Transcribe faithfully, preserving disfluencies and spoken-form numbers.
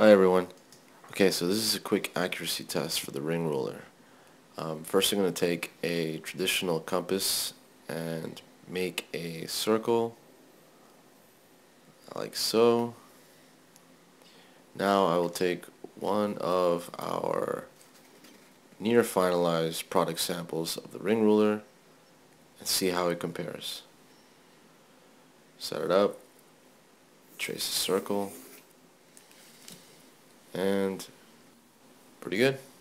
Hi everyone. Okay, so this is a quick accuracy test for the ring ruler. Um, first I'm going to take a traditional compass and make a circle like so. Now I will take one of our near finalized product samples of the ring ruler and see how it compares. Set it up, trace a circle, and pretty good.